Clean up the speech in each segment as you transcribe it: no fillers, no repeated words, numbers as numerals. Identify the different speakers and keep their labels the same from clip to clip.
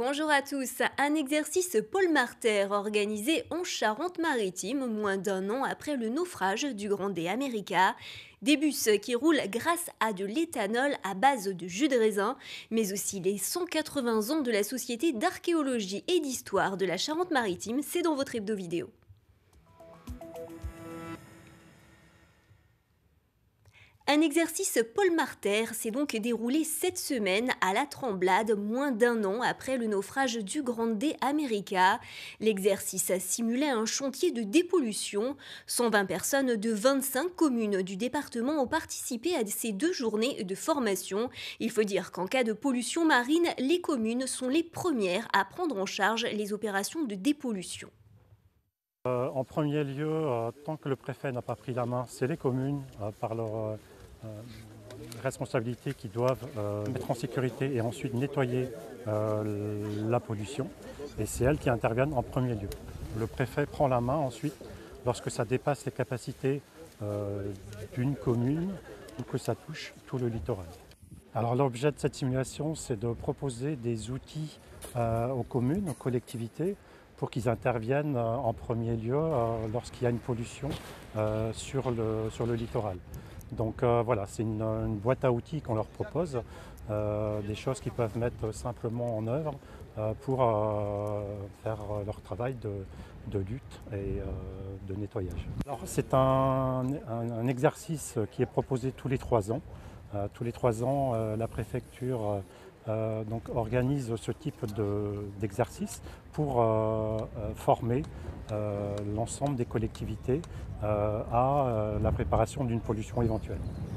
Speaker 1: Bonjour à tous. Un exercice Paul Marter organisé en Charente-Maritime moins d'un an après le naufrage du Grande America. Des bus qui roulent grâce à de l'éthanol à base de jus de raisin, mais aussi les 180 ans de la Société d'archéologie et d'histoire de la Charente-Maritime, c'est dans votre hebdo vidéo. Un exercice Paul Marter s'est donc déroulé cette semaine à la Tremblade, moins d'un an après le naufrage du Grande America. L'exercice simulait un chantier de dépollution. 120 personnes de 25 communes du département ont participé à ces 2 journées de formation. Il faut dire qu'en cas de pollution marine, les communes sont les premières à prendre en charge les opérations de dépollution.
Speaker 2: En premier lieu, tant que le préfet n'a pas pris la main, c'est les communes, par leur responsabilité, qui doivent mettre en sécurité et ensuite nettoyer la pollution. Et c'est elles qui interviennent en premier lieu. Le préfet prend la main ensuite lorsque ça dépasse les capacités d'une commune ou que ça touche tout le littoral. Alors l'objet de cette simulation, c'est de proposer des outils aux communes, aux collectivités, pour qu'ils interviennent en premier lieu lorsqu'il y a une pollution sur le littoral. Donc voilà, c'est une boîte à outils qu'on leur propose, des choses qu'ils peuvent mettre simplement en œuvre pour faire leur travail de lutte et de nettoyage. Alors c'est un exercice qui est proposé tous les 3 ans. Tous les 3 ans, la préfecture donc organise ce type d'exercice pour former l'ensemble des collectivités à la préparation d'une pollution éventuelle.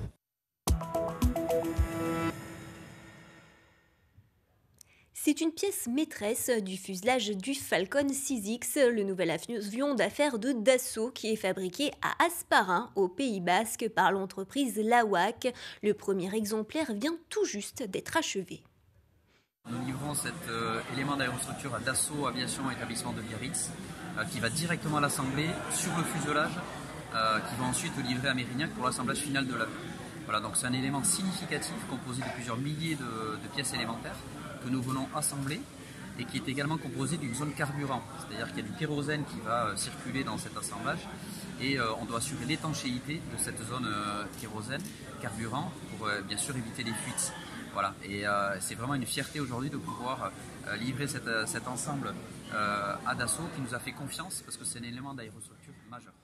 Speaker 1: C'est une pièce maîtresse du fuselage du Falcon 6X, le nouvel avion d'affaires de Dassault qui est fabriqué à Hasparren, au Pays Basque, par l'entreprise Lawak. Le premier exemplaire vient tout juste d'être achevé.
Speaker 3: Nous livrons cet élément d'aérostructure à Dassault Aviation Établissement de Biarritz, qui va directement l'assembler sur le fuselage, qui va ensuite le livrer à Mérignac pour l'assemblage final de l'avion. Voilà, donc c'est un élément significatif composé de plusieurs milliers de pièces élémentaires que nous venons assembler et qui est également composé d'une zone carburant, c'est-à-dire qu'il y a du kérosène qui va circuler dans cet assemblage et on doit assurer l'étanchéité de cette zone kérosène, carburant, pour bien sûr éviter les fuites. Voilà, et c'est vraiment une fierté aujourd'hui de pouvoir livrer cet ensemble à Dassault qui nous a fait confiance parce que c'est un élément d'aérostructure majeur.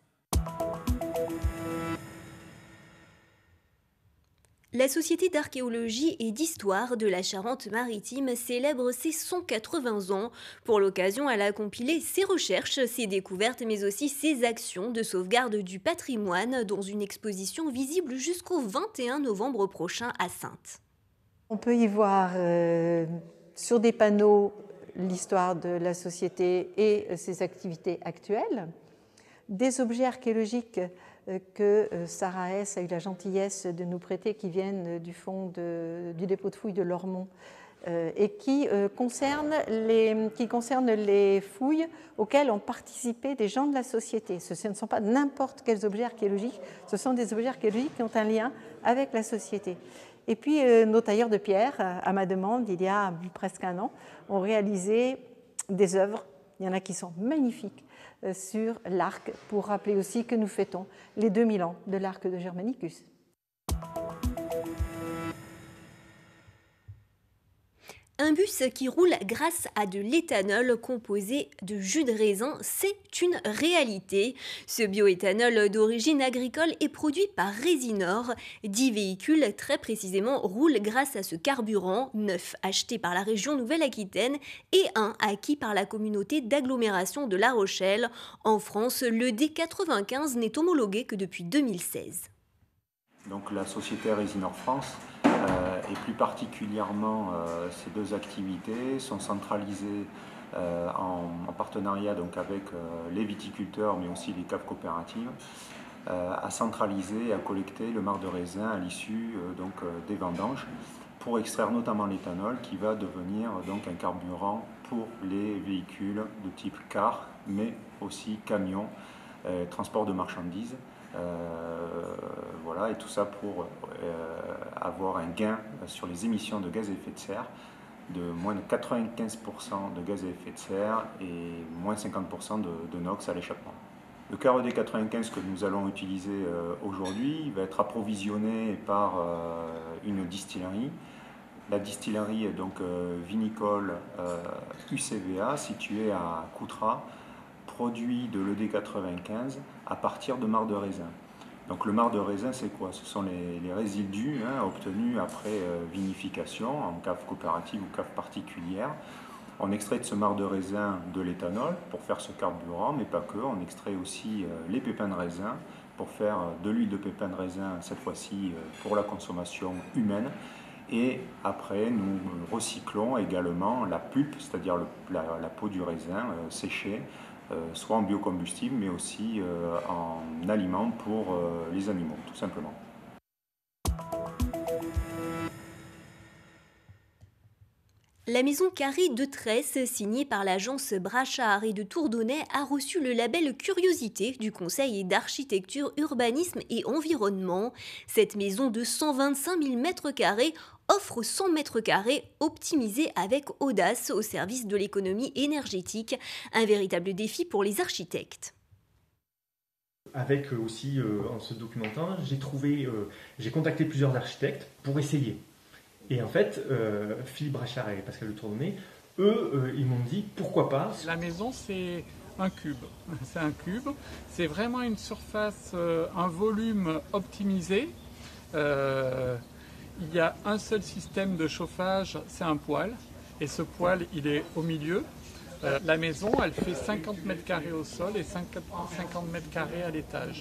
Speaker 1: La Société d'archéologie et d'histoire de la Charente-Maritime célèbre ses 180 ans. Pour l'occasion, elle a compilé ses recherches, ses découvertes, mais aussi ses actions de sauvegarde du patrimoine dans une exposition visible jusqu'au 21 novembre prochain à Saintes.
Speaker 4: On peut y voir sur des panneaux l'histoire de la société et ses activités actuelles, des objets archéologiques que Sarah Hess a eu la gentillesse de nous prêter, qui viennent du fond du dépôt de fouilles de Lormont et qui concernent les fouilles auxquelles ont participé des gens de la société. Ce ne sont pas n'importe quels objets archéologiques, ce sont des objets archéologiques qui ont un lien avec la société. Et puis nos tailleurs de pierre, à ma demande, il y a presque un an, ont réalisé des œuvres, il y en a qui sont magnifiques, sur l'arc, pour rappeler aussi que nous fêtons les 2000 ans de l'arc de Germanicus.
Speaker 1: Un bus qui roule grâce à de l'éthanol composé de jus de raisin, c'est une réalité. Ce bioéthanol d'origine agricole est produit par Résinor. 10 véhicules, très précisément, roulent grâce à ce carburant, 9 achetés par la région Nouvelle-Aquitaine et un acquis par la communauté d'agglomération de La Rochelle. En France, le D95 n'est homologué que depuis 2016.
Speaker 5: Donc la société Résinor France et plus particulièrement ces 2 activités sont centralisées en partenariat donc avec les viticulteurs mais aussi les caves coopératives à centraliser et à collecter le marc de raisin à l'issue des vendanges pour extraire notamment l'éthanol qui va devenir donc un carburant pour les véhicules de type car mais aussi camions, transport de marchandises. Voilà, et tout ça pour avoir un gain sur les émissions de gaz à effet de serre de moins de 95% de gaz à effet de serre et moins 50% de NOx à l'échappement. Le KRED 95 que nous allons utiliser aujourd'hui va être approvisionné par une distillerie. La distillerie est donc vinicole UCVA située à Coutras, produit de l'ED95 à partir de marc de raisin. Donc le marc de raisin, c'est quoi? Ce sont les résidus obtenus après vinification en cave coopérative ou cave particulière. On extrait de ce marc de raisin de l'éthanol pour faire ce carburant, mais pas que. On extrait aussi les pépins de raisin pour faire de l'huile de pépins de raisin, cette fois-ci pour la consommation humaine. Et après, nous recyclons également la pulpe, c'est-à-dire la peau du raisin séchée, soit en biocombustible, mais aussi en aliment pour les animaux, tout simplement.
Speaker 1: La maison carrée de Tresse, signée par l'agence Brachard et de Tourdonnais, a reçu le label Curiosité du Conseil d'architecture, urbanisme et environnement. Cette maison de 125 000 m² offre 100 m² optimisés avec audace au service de l'économie énergétique, un véritable défi pour les architectes.
Speaker 6: Avec aussi, en se documentant, j'ai contacté plusieurs architectes pour essayer. Et en fait, Philippe Brachard et Pascal de Tourdonnais, eux, ils m'ont dit pourquoi pas.
Speaker 7: La maison, c'est un cube. C'est un cube. C'est vraiment une surface, un volume optimisé. Il y a un seul système de chauffage, c'est un poêle. Et ce poêle, il est au milieu. La maison, elle fait 50 m² au sol et 50 m² à l'étage.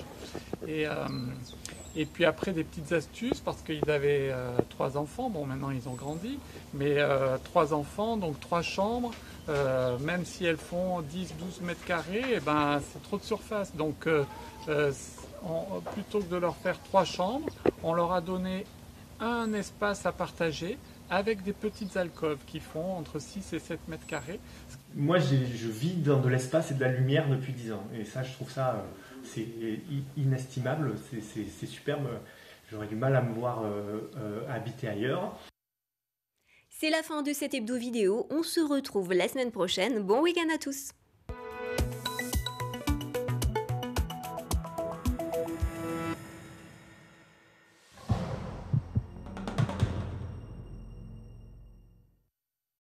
Speaker 7: Et puis après, des petites astuces, parce qu'ils avaient 3 enfants, bon maintenant ils ont grandi, mais 3 enfants, donc 3 chambres, même si elles font 10-12 m², eh ben, c'est trop de surface. Donc plutôt que de leur faire 3 chambres, on leur a donné un espace à partager avec des petites alcôves qui font entre 6 et 7 m².
Speaker 6: Moi, je vis dans de l'espace et de la lumière depuis 10 ans. Et ça, je trouve ça c'est inestimable, c'est superbe. J'aurais du mal à me voir habiter ailleurs.
Speaker 1: C'est la fin de cette hebdo vidéo. On se retrouve la semaine prochaine. Bon week-end à tous!